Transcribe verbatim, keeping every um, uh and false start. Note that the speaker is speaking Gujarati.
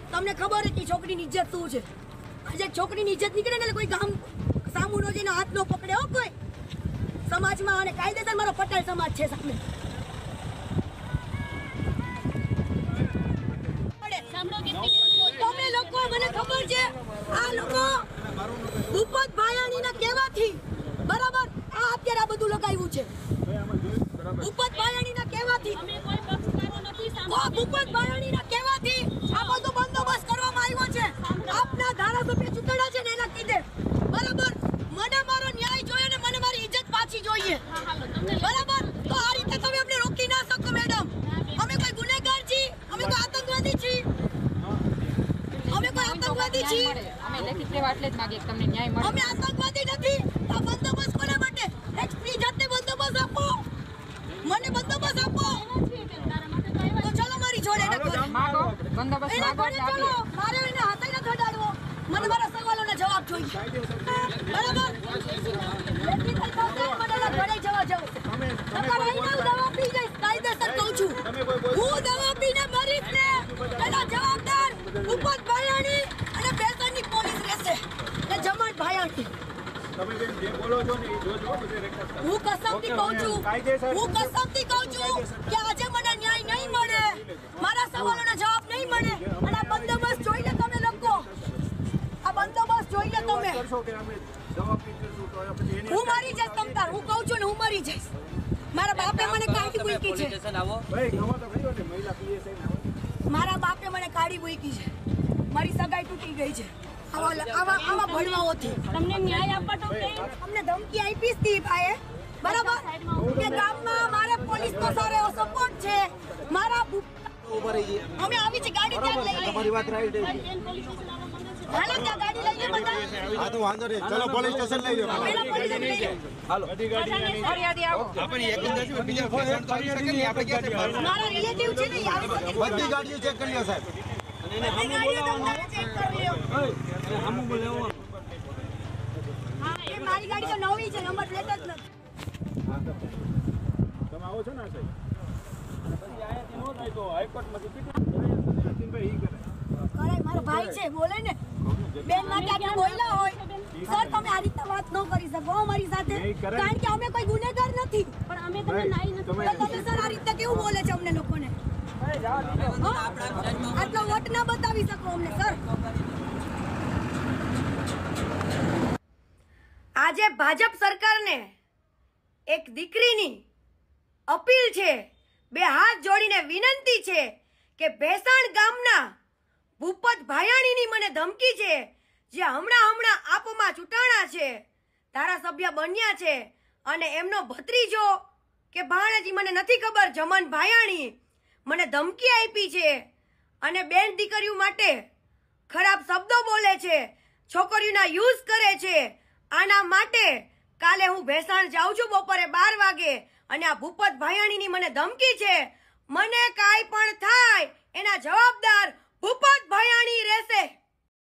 તમને ખબર છે કે છોકરીની ઇજ્જત શું છે? આજે છોકરીની ઇજ્જત નીકળે ને કોઈ ગામ સામુનો જઈને હાથ નો પકડે હો કોઈ સમાજમાં, અને કાયદેસર મારો પટેલ સમાજ છે સામે. તમે લોકો મને ખબર છે આ લોકો ભૂપત ભાયાણીના કહેવાથી બરાબર આ અત્યારે આ બધું લગાવ્યું છે. ભૂપત ભાયાણીના કહેવાથી ભૂપત ભાયાણીના કહેવાથી આ બધું બંદોબસ્ત કરવામાં આવ્યો છે. આપના ધારાસભ્ય ચૂંટણા છે ને એના કીધે બરાબર મને મારો ન્યાય જોઈએ ને મને મારી ઇજ્જત પાછી જોઈએ બરાબર. તો આ રીતે તમે અમને રોકી ના શકો મેડમ. અમે કોઈ ગુનેગાર છીએ? અમે કોઈ આતંકવાદી છીએ? અમે કોઈ આતંકવાદી છીએ? અમે લેખિત લેવા એટલે જ માંગીએ તમને ન્યાય મળે. અમે આતંકવાદી નથી. આ બંદોબસ્ત કોના માટે? એક સ્ત્રી જાતને બંદોબસ્ત આપો, મને બંદોબસ્ત આપો. તો ચલો મારી જોડે માંગો બંદોબસ્ત માંગો એટલે ચલો. મારે એને હાથે ન ખડાડવો. મને મારા સવાલોના જવાબ જોઈએ બરાબર. લેખિત થઈ જશે મને ઘરે જવા જવું. તમારે અહીંના દવા પી જઈશ કાયદેસર કહું છું. હું દવા પીને મરીશ ને એના જવાબદાર ભૂપત ભાયાણી અને બેસરની પોલીસ રહેશે ને જમાન ભાયાણી. તમે જે બોલો છો ને એ જોજો બધે રેકોર્ડ. હું કસમથી કહું છું હું કસમથી કહું છું કે આજે મને ન્યાય નહીં મળે, મારા સવાલોના જવાબ નહીં મળે. અને આ બંદોબસ્ત જોઈ લે તમે લોકો, આ બંદોબસ્ત જોઈ લે તમે. હું મારી જઈશ તમતાર. હું કહું છું ને હું મરી જઈશ. મારા બાપે મને કાઢી મૂકી છે. મારા બાપે મને કાઢી મૂકી છે. મારી સગાઈ તૂટી ગઈ છે આવા આવા આવા ભણવાઓથી. તમને ન્યાય આપવા તો અમને ધમકી આપી હતી ભાઈ બરાબર કે ગામમાં મારે પોલીસનો સારો સપોર્ટ છે. મારા અમે આવી છે ગાડી ત્યાં લઈ લઈએ. તમારી વાત રાઈટ છે. હાલો ત્યાં ગાડી લઈ લે બધા. હા તો વાંધો નહીં. ચલો પોલીસ સ્ટેશન લઈ જાઓ. પેલા પોલીસ લઈ લે. હાલો ફરિયાદી આવો. આપણે એક જ છે બીજા ફોન તો આવી શકે નહીં. આપણે ક્યાં છે? મારા રિલેટિવ છે ને આવી શકે. બધી ગાડીઓ ચેક કરી લો સાહેબ. અને એને હમુ બોલાવવાનું ચેક કરી લો. હમુ બોલાવવાનું. હા એ મારી ગાડી તો નવી છે, નંબર પ્લેટ જ નથી. તમે આવો છો ને સાહેબ પછી આયાથી નો થાય તો હાઈકોર્ટમાંથી કેટલા નીતિનભાઈ ઈ કરે કરાય. મારો ભાઈ છે બોલે ને બેન માટે આટલું બોલ્યા હોય સર તમે આ રીતે વાત ન કરી શકો અમારી સાથે, કારણ કે અમે કોઈ ગુનેગાર નથી. પણ અમે તમને ન્યાય નથી. તો તમે સર આ રીતે કેવું બોલે છે અમને લોકોને? આટલો વટ ના બતાવી શકો અમને સર. આજે ભાજપ સરકારને એક દીકરીની અપીલ છે, બે હાથ જોડીને વિનંતી છે કે ભેસાણ ગામના ભૂપત ભાયાણીની મને ધમકી છે, જે હમણાં હમણાં આપમાં ચૂંટાણા છે, ધારાસભ્ય બન્યા છે, અને એમનો ભત્રીજો કે ભાણેજી મને નથી ખબર, જમન ભાયાણી મને ધમકી આપી છે અને બેન દીકરીઓ માટે ખરાબ શબ્દો બોલે છે, છોકરીઓના યુઝ કરે છે. આના માટે કાલે હું ભેસાણ જાઉં છું બપોરે બાર વાગે અને આ ભૂપત ભાયાણીની મને ધમકી છે. મને કાંઈ પણ થાય એના જવાબદાર ભૂપત ભાયાણી રહેશે.